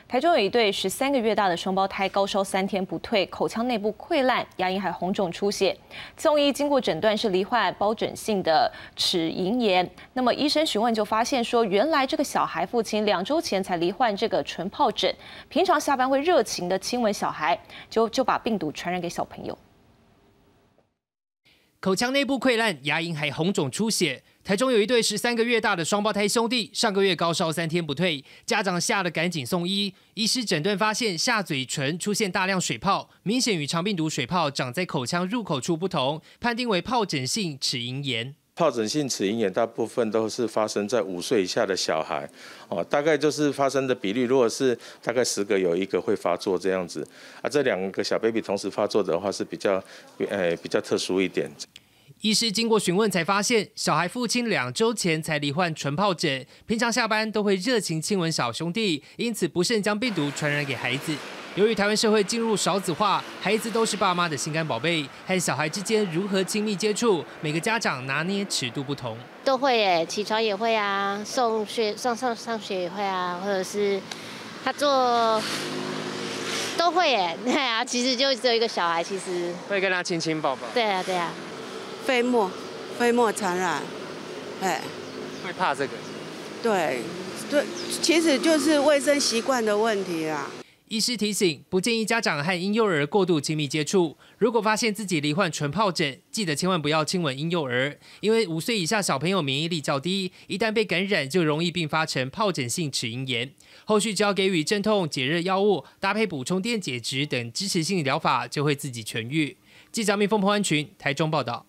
台中有一对13个月大的双胞胎，高烧3天不退，口腔内部溃烂，牙龈还红肿出血。送医经过诊断是罹患疱疹性的齿龈炎。那么医生询问就发现说，原来这个小孩父亲2周前才罹患这个唇疱疹，平常下班会热情的亲吻小孩，就把病毒传染给小朋友。 口腔内部溃烂，牙龈还红肿出血。台中有一对13个月大的双胞胎兄弟，上个月高烧3天不退，家长吓得赶紧送医。医师诊断发现下嘴唇出现大量水泡，明显与肠病毒水泡长在口腔入口处不同，判定为疱疹性齿龈炎。 疱疹性齿龈炎大部分都是发生在5岁以下的小孩，大概就是发生的比率，如果是大概10个有1个会发作这样子，这2个小 baby 同时发作的话是比较特殊一点。 医师经过询问才发现，小孩父亲2周前才罹患唇疱疹，平常下班都会热情亲吻小兄弟，因此不慎将病毒传染给孩子。由于台湾社会进入少子化，孩子都是爸妈的心肝宝贝，和小孩之间如何亲密接触，每个家长拿捏尺度不同。 都会耶，起床也会啊，上学也会啊，或者是他做都会耶。对啊，其实就只有一个小孩，其实会跟他亲亲抱抱。 对啊，对啊。 飞沫传染， 会怕这个？ 对，其实就是卫生习惯的问题啦。 医师提醒，不建议家长和婴幼儿过度亲密接触。如果发现自己罹患唇疱疹，记得千万不要亲吻婴幼儿，因为5岁以下小朋友免疫力较低，一旦被感染就容易并发成疱疹性齿龈炎。后续只要给予镇痛、解热药物，搭配补充电解质等支持性疗法，就会自己痊愈。记者民凤彭安群台中报道。